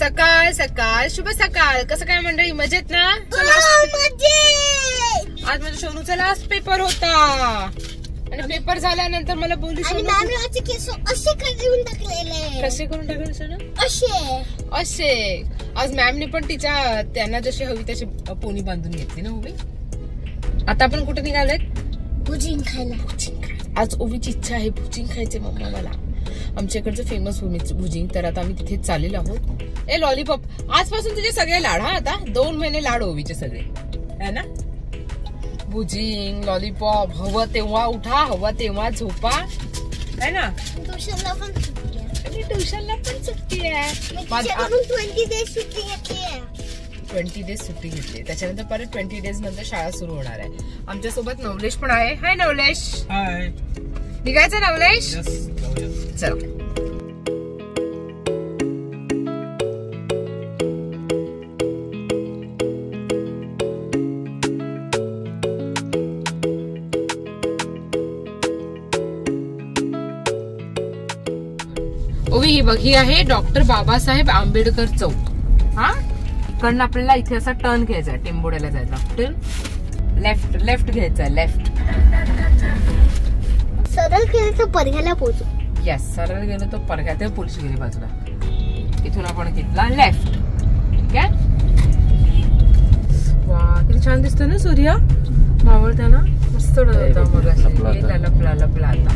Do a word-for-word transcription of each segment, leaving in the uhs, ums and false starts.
सकाळ सकाळ शुभ सकाळ. कसं काय मंडळी, मजेत ना? आज माझ्या सोनूचा लास्ट पेपर होता आणि पेपर झाल्यानंतर मला बोलू आणि मॅमचे केस असे करून टाकलेले. कसे करून टाकले सोनू? असे असे. आज मॅमने पण तिच्या त्यांना जशी हवी तशी पोनी बांधून घेतली ना ओवी. आता आपण कुठे निघालोय? भुजिंग खायला. आज ओवीची इच्छा आहे भुजिंग खायचे मम्मा मला. आमच्याकडचं फेमस भुजिंग, तर आता आम्ही तिथे चाललेलो आहोत. ए लॉलीपॉप, आजपासून तुझे सगळे लाड हा. आता दोन महिने लाड ओवीचे सगळे है ना. भुजिंग लॉलीपॉप, हवं तेव्हा उठा हवं तेव्हा झोपा है ना. ट्युशनला पण सुट्टी आहे. ट्युशनला पण सुट्टी आहे. ट्वेंटी डेज सुट्टी घेतली आहे. ट्वेंटी डेज सुट्टी घेतली, त्याच्यानंतर परत ट्वेंटी डेज नंतर शाळा सुरू होणार आहे. आमच्या सोबत नवलेश पण आहे. हाय नवलेश. हाय. निघायचं नवलेश? चल. ओवी ही बघ, ही आहे डॉक्टर बाबासाहेब आंबेडकर चौक. हा इकडनं आपल्याला इथे असा टर्न घ्यायचा, टेंबोड्याला जायचा. लेफ्ट लेफ्ट घ्यायचा, लेफ्ट. सरळ गेलं तर परघ्याला पोहोचू. यस, सरळ गेलो तर परघ्या, ते पोलीस गेली बाजूला. इथून आपण घेतला लेफ्ट. ठीक आहे. वा किती छान दिसतोय ना सूर्य मावळता ना. मस्त होता मग लपला लपला आता.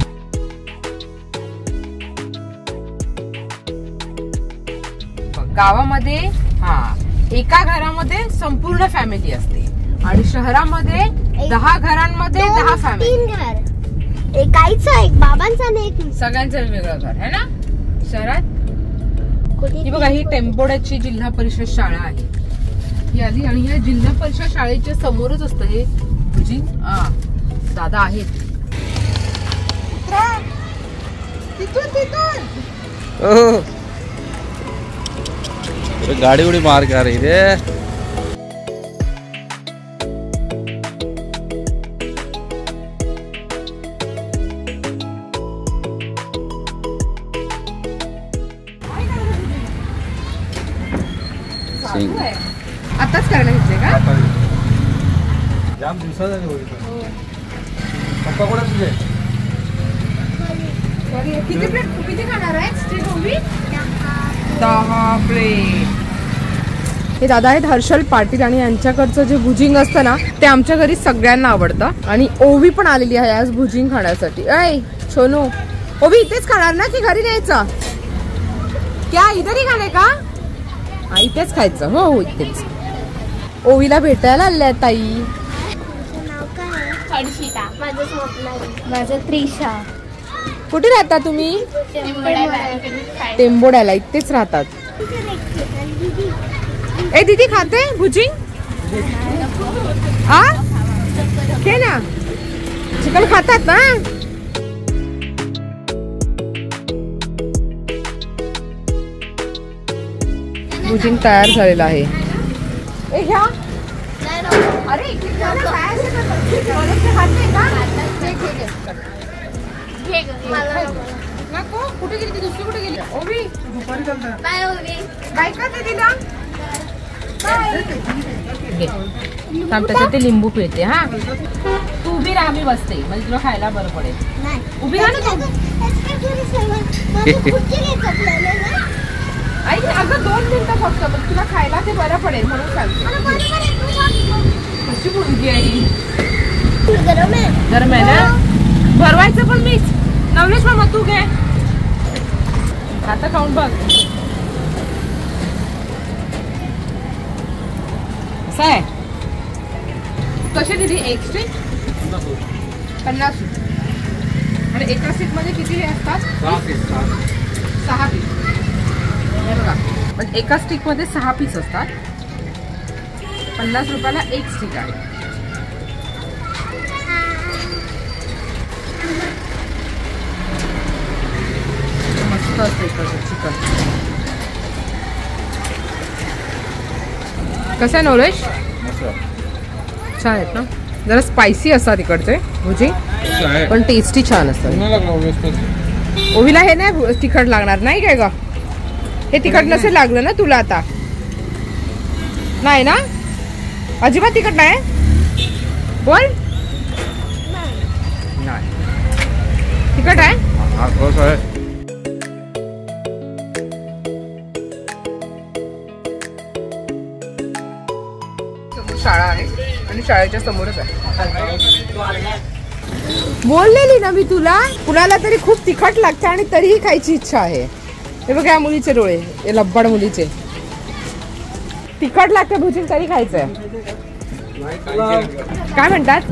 गावामध्ये हा एका घरामध्ये संपूर्ण फॅमिली असते आणि शहरामध्ये दहा घरांमध्ये दहा फॅमिली. एक आईचा, एक बाबांचा आणि एक सगळ्यांचं वेगवेगळं घर आहे ना शहरात. ही बघा, ही टेंबोड्याची जिल्हा परिषद शाळा आहे. ही आली आणि या जिल्हा परिषद शाळेच्या समोरच असतं हे भुजिंग. हा दादा आहेत तिथून तिथून. गाड़ी उड़ी मार के आ रही रे. आताच करायला घेतले का? जाम दिवसा झाले होईल. पप्पा कोणा तुझे? किती प्लेट किती खाणार आहे स्ट्रीट ओवी? दहा प्लेट. हे दादा आहेत हर्षल पाटील आणि यांच्याकडचं जे भुजिंग असतं ना ते आमच्या घरी सगळ्यांना आवडतं. आणि ओवी पण आलेली आहे आज भुजिंग खाण्यासाठी. ऐ सोनू, ओवी इथेच खाणार ना की घरी न्यायचं? क्या इधरही खाणे का? हा इथेच खायचं. हो हो इथेच. ओवीला भेटायला आल्या ताई. नाव काय? हर्षिता. माझं स्वप्न. माझं त्रिशा. कुठे राहता तुम्ही? टेंबोड्याला. इथेच राहतात. ए दीदी खाते भुजिंग? आ घे ना. चिकन खातात ना? भुजिंग तयार झालेला आहे. ए घ्या. अरे नको. कुठे गेली ती? दुसरी कुठे गेली? ओवी बाय ओवी. बाय का दीदीला? थांब, त्याच्यात ते लिंबू पिळते. हा तू उभी राहा, मी बसते म्हणजे तुला खायला बरं पडेल. उभी राहा ना तू. आई अगं दोन मिनिटं फक्त, पण तुला खायला ते बरं पडेल म्हणून सांगते. कशी मुलगी आहे? गरम आहे. गरम आहे ना? भरवायचं पण मीच. नवलेश मामा तू घे. आता खाऊन बघ. असं आहे. कशी दिली? एक स्टिक पन्नास. आणि एका स्टिक मध्ये किती हे असतात? सहा पीस. सहा पीस बघा. पण एका स्टिक मध्ये सहा पीस असतात. पन्नास रुपयाला एक स्टिक आहे. मस्त असते चिकन. कसं आहे नवलेश? छान आहेत ना. जरा स्पायसी असतात इकडचे भुजिंग, पण टेस्टी छान असतात. ओवीला हे नाही तिखट लागणार नाही काय ग? हे तिखट नसेल लागलं ना तुला आता? नाही ना, अजिबात तिखट नाही बोल. नाही तिखट आहे. हा खरंच आहे. शाळा आहे आणि शाळेच्या समोरच आहे. बोललेली ना मी तुला, कुणाला तरी खूप तिखट लागते आणि तरीही खायची इच्छा आहे. हे बघ या मुलीचे डोळे, हे लब्बड मुलीचे. तिखट लागते भुजिंग तरी खायचंय. काय म्हणतात?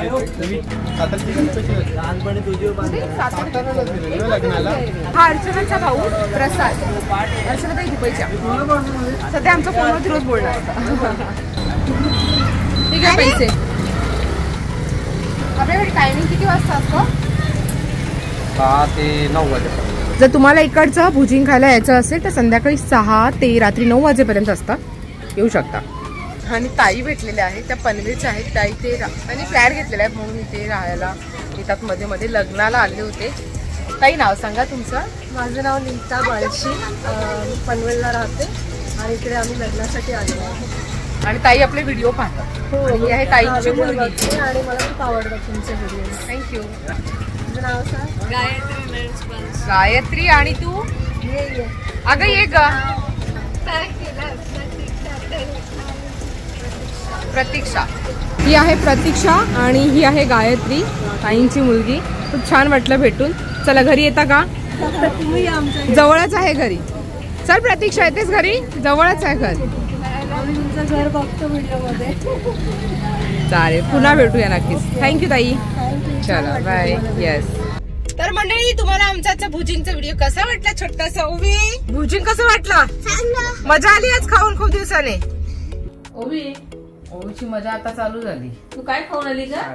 हा अर्चनाचा भाऊ प्रसाद, अर्चना ताई दुबईच्या. सध्या आमचा फोनवरती रोज बोलणार होता. ठीक आहे पैसे. आपल्याकडे टायमिंग किती वाजता असतो? सहा ते नऊ वाजेपर्यंत. जर तुम्हाला इकडचं भुजिंग खायला यायचं असेल तर संध्याकाळी सहा ते रात्री नऊ वाजेपर्यंत असतात, येऊ शकता. आणि ताई भेटलेल्या आहेत, त्या पनवेलच्या आहेत. ताई ते त्यांनी फ्लॅट घेतलेला आहे म्हणून इथे राहायला येतात, मध्ये मध्ये लग्नाला आले होते. ताई नाव सांगा तुमचं? माझं नाव नीता बाळशी, पनवेलला राहते आणि इकडे आम्ही लग्नासाठी आलेलो आहोत. आणि ताई आपले व्हिडिओ पाहतात. ही आहे ताईची मुलगी आणि मला खूप आवडतात तुमचे व्हिडिओ. थँक्यू. तुझं नाव सांग? गायत्री. गायत्री. आणि तू? अगं ये ग. प्रतीक्षा. ही आहे प्रतीक्षा आणि ही आहे गायत्री, ताईंची मुलगी. खूप छान वाटलं भेटून. चला घरी येता का? तुम्ही आमच्या जवळच आहे घरी. चल प्रतीक्षा, येतेस घरी? जवळच आहे घर. आम्ही तुमचं घर बघतो व्हिडिओमध्ये. चालेल, पुन्हा भेटूया नक्कीच. थँक्यू ताई. चला बाय. येस. तर मंडळी, तुम्हाला आमचा भुजिंगचा व्हिडिओ कसा वाटला? छोटासा ओवी भुजिंग कसं वाटलं? मजा आली आज खाऊन खूप दिवसाने? ओवी ओवीची मजा आता चालू झाली. तू काय खाऊन आली का?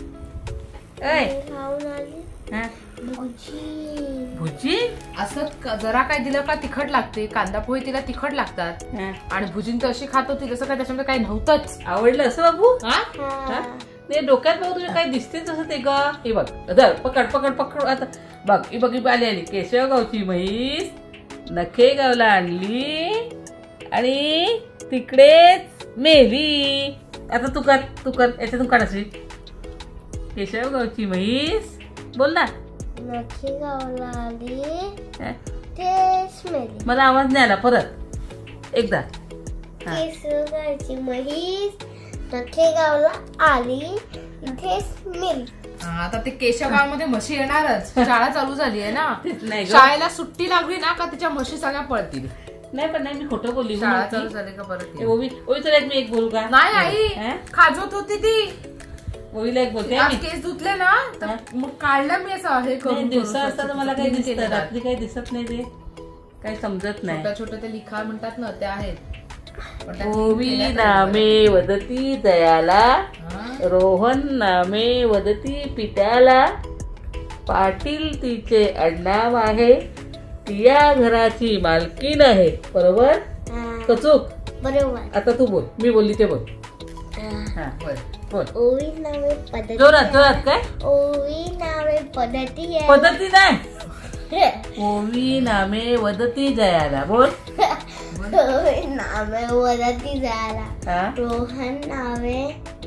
भुजी असं जरा काय दिलं का तिखट लागते. कांदा पोहे तिला तिखट लागतात आणि भुजिंग तर अशी खात होती जसं काय त्याच्यामध्ये काही नव्हतंच. आवडलं असं बाबू? हा ते डोक्यात बघ तुझ्या काय दिसते तसं ते ग. हे बघ धर, पकड पकड पकड. आता बघ ही बघ आली आली. केशवगावची म्हैस नखे गावला आणली आणि तिकडेच मेली. आता तू कर तू कर याच्यातून काढ अशी. केशवगावची म्हैस बोल ना. नखे गावला आली हा? तेच मेली. मला आवाज नाही आला, परत एकदा. केशवगावची म्हैस नखे गावला आली इथेच मेली. आता ते केशवगाव मध्ये म्हशी येणारच. शाळा चालू झाली आहे ना, नाही शाळेला सुट्टी लागली ना का तिच्या म्हशी सगळ्या पळतील. नाही पण नाही, मी खोटं बोलली. शाळा चालू झाली का परत? ओवी ओवी तुला एक मी एक बोलू का? नाही आई, खाजवत होती ती. ओवीला एक बोलते. आज केस धुतले ना तर मग काढलं मी असं हे करून. दिवसा असतात मला काही दिसत, रात्री काही दिसत नाही. ते काही समजत नाही. छोट्या छोट्या ते लिखा म्हणतात ना, ते आहेत. ओवी नामे वदती दयाला, रोहन नामे वदती पित्याला, पाटील तिचे आडनाव आहे, ती या घराची मालकीण आहे. बरोबर कचूक? बरोबर. आता तू बोल, मी बोलली ते बोल. हा बोल बोल. ओवी नावे पद्धती. जोरात जोरात. काय? ओवी नावे पद्धती आहे. पद्धती नाही. ओवी नामे वदती जयाला. बोल. ओवी नावे वदती जयाला, रोहन नावे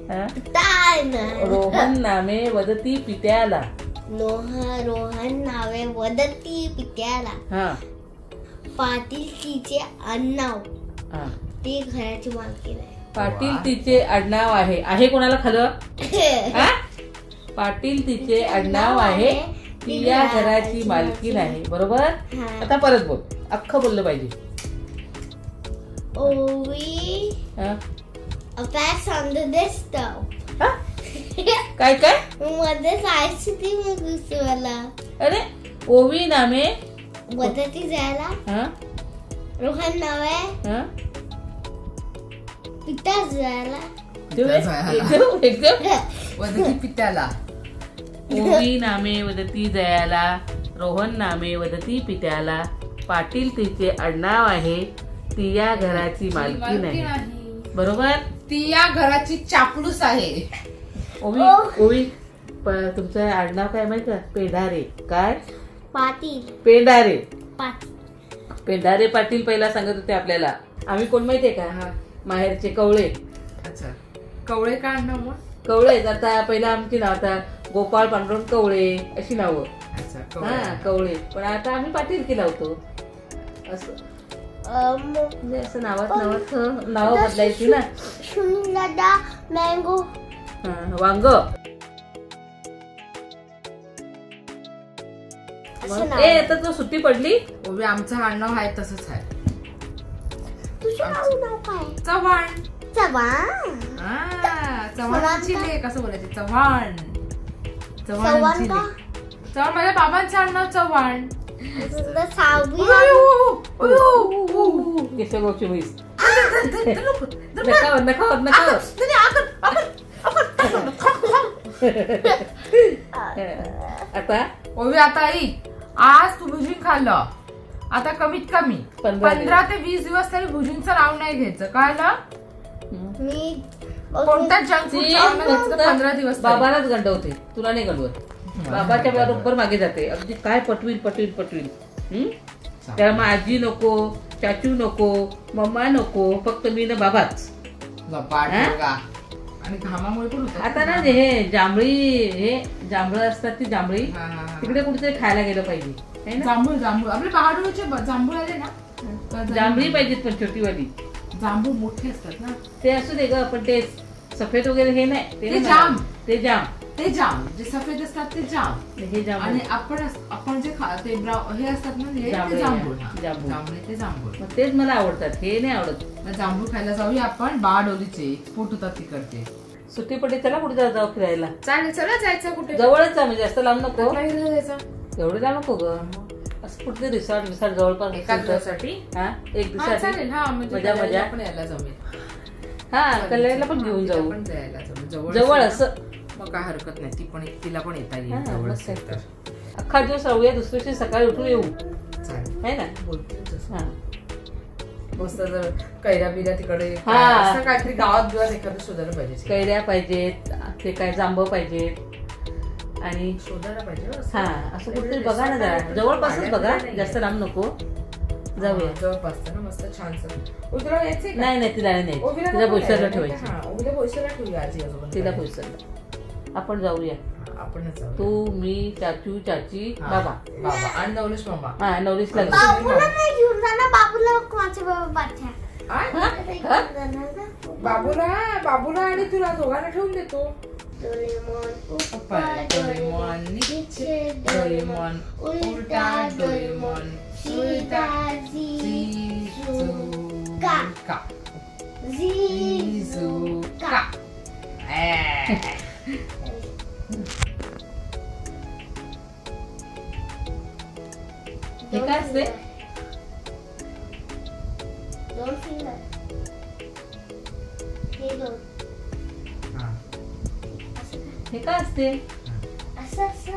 रोहन नामे वदती पित्याला, लोह रोहन नावे वदती पित्याला, हा पाटील तिचे आडनाव, हा ती घराची मालकीण आहे. पाटील तिचे आडनाव आहे. आहे कोणाला खालं? पाटील तिचे आडनाव आहे, ती या घराची मालकीण आहे. बरोबर. आता परत बोल, अख्खं बोललं पाहिजे. ओवी अफेक्ट्स ऑन द डेस्कटॉप. काय काय मध्ये जायची ती मग मला. अरे ओवी नामे वदती जायला, रोहन नावे पिता जायला, वदती पित्याला. ओवी नामे वदती जयाला, रोहन नामे वदती पित्याला, पाटील तिचे आडनाव आहे, ती या घराची मालकीण आहे. बरोबर. ती या घराची चापलूस आहे. ओवी ओवी तुमचं आडनाव काय माहिती का? पेंढारे. काय? पाटील. पेंढारे. पेंढारे पाटील पहिला सांगत होते आपल्याला. आम्ही कोण माहितीये का, माहेरचे कवळे. अच्छा, कवळे का नाव मग? कवळे आता पहिला आमची नाव आता गोपाळ पांडुरंग कवळे अशी नावं. अच्छा, हा कवळे. पण आता आम्ही पाटील की लावतो असं, म्हणजे असं नावात नावात नाव बदलायची ना. दादा मँगो वांग. ए आता तो सुट्टी पडली. ओवी आमचं आडनाव आहे तसंच आहे. तुझं नाव काय? चव्हाण. चव्हाण. चव्हाणांची लेक असं बोलायचे. चव्हाण. चव्हाण का? चव्हाण माझ्या बाबांचं आडनाव चव्हाण. केशवगावची म्हैस. नकावर नकावर नकावर. आता ओवी आता आई आज तू भुजिंग खाल्लं, आता कमीत कमी पंधरा ते वीस दिवस तरी भुजिंगचं नाव नाही घ्यायचं. कळलं? मी कोणत्या जंक फूड पंधरा दिवस बाबालाच गंडवते, तुला नाही गंडवत. बाबाच्या बरोबर मागे जाते. अगदी काय पटवील पटवील पटवील. त्यामुळे आजी नको, चाचू नको, मम्मा नको, फक्त मी ना बाबाच. आणि घामामुळे पण होतं. आता ना हे जांभळी, हे जांभळं असतात ती जांभळी, तिकडे कुठेतरी खायला गेलं पाहिजे. जांभूळ जांभूळ आपले पहाडूचे जांभूळ आले ना, जांभळी पाहिजेत पण छोटीवाली. जांभूळ मोठे असतात ना ते असू दे ग, पण ते सफेद वगैरे हे नाही. ते जाम. ते जाम ते जाम जे सफेद असतात ते जाम. हे जाम. आणि आपण आपण जे ते हे असतात ना ते जांभूळ. जांभूळ ते जांभूळ. तेच मला आवडतात, हे नाही आवडत. जांभूळ खायला जाऊया आपण. बारडोलीचे एक्सपोर्ट होतात तिकडचे. सुट्टी पडली चला कुठे जाऊ फिरायला. चालेल, चला जायचं कुठे. जवळच जा म्हणजे जास्त लांब नको. जायचं एवढे लांब नको ग. असं कुठले रिसॉर्ट विसॉर्ट जवळपास एका दिवसासाठी. हा एक दिवसासाठी मजा मजा पण यायला जमेल. हा कल्याणला पण घेऊन जाऊ. पण जायला जवळ जवळ असं मग काय हरकत नाही. ती पण तिला पण येता येईल जवळ. अख्खा दिवस राहूया, दुसऱ्या दिवशी सकाळी उठून येऊ. चालेल आहे ना. बोलते मस्त जर कैऱ्या बिऱ्या तिकडे काहीतरी गावात बिवात एखादं शोधायला पाहिजे. कैऱ्या पाहिजेत, ते काय जांब पाहिजेत आणि शोधायला पाहिजे. हा असं कुठेतरी बघा ना जरा, जवळपासच बघा, जास्त लांब नको. जाऊया जवळपास ना मस्त छान. तुला यायचंय? नाही नाही तिला नाही, तिला बोईसरला ठेवायची. उद्या बोईसरला ठेवूया आजी आजोबा. तिला बोईसरला आपण जाऊया. आपण तू मी चाचू चाची बाबा बाबा आणि नवलेश मामा. हा नवलेश लागेल. बाबूला बाबूला आणि तुला दोघांना ठेवून देतो. डोरेमॉन नीचे डोरेमॉन उलटा डोरेमॉन सीधा झिझुका झिझुका. हे काय असते? दोन फिंगर. हे दोन. हे काय असते? असं असं.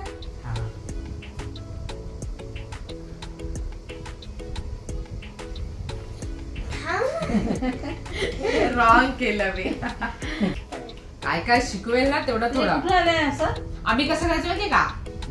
रॉंग केलं मी. काय काय शिकवेल ना तेवढा थोडा. असं आम्ही कसं करायचं माहितीये का,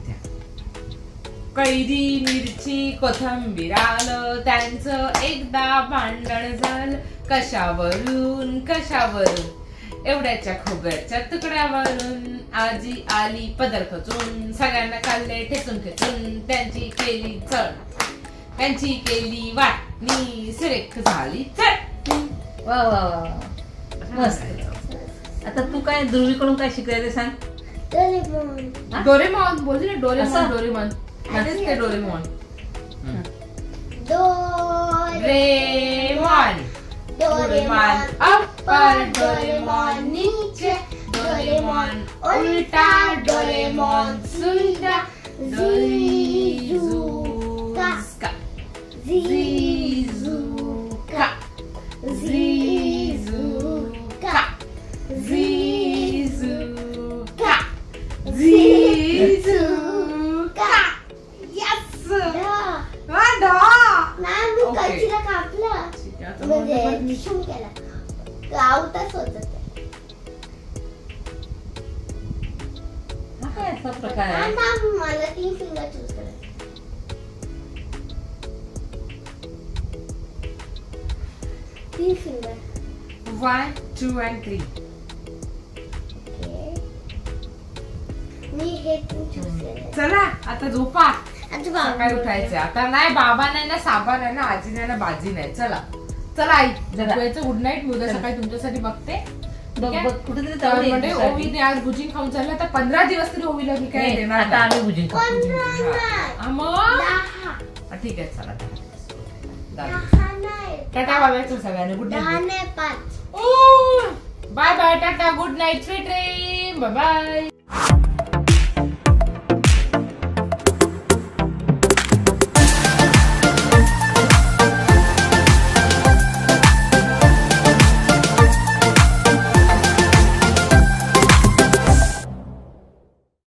कैरी मिरची कोथंबीर आलं त्यांचं एकदा भांडण झालं. कशावरून कशावरून एवढ्याच्या खोबऱ्याच्या तुकड्यावरून आजी आली पदर खचून. सगळ्यांना खाल्ले ठेचून ठेचून. त्यांची केली चळ, त्यांची केली वाटणी. सुरेख झाली चटणी. वा वा वा मस्त. आता तू काय ध्रुवीकडून काय शिकलाय ते सांग. डोरेमॉन. डोरेमॉन बोलली ना. डोरेमॉन डोरेमॉन ते Doraemon. Doraemon Doraemon upper Doraemon नीचे डोरेमॉन उल्टा डोरेमॉन सुलटा Shizuka Shizuka Shizuka Shizuka Shizuka. Yes. मी कैचीला कापलं म्हणजे निशून केला गावतच होत. काय असा प्रकार आहे? मला तीन फिंगर चूज करायचे. Three finger. One two and three. Okay. मी हे तू choose केलं. चला आता झोपा. आता बाबा सकाळी उठायचं. आता नाही बाबा नाही ना साबा नाही ना आजी नाही ना बाजी नाही. चला चला आई झोपायचं. Good night. मी उद्या सकाळी तुमच्यासाठी बघते. बघ बघ कुठेतरी तर जाऊ दे म्हणजे एकदिवसासाठी. ओवीने आज भुजिंग खाऊन चाललं. आता पंधरा दिवस तरी ओवीला मी काय नाही, देणार आता आम्ही भुजिंग खाऊ. हा, मग दहा. हा, ठीक आहे चला दहा नाही. टाटा बाय सगळ्यांनी. गुड दहा नाईट. नाही पाच. Bye bye tata. Good night. Sweet dream. Bye bye.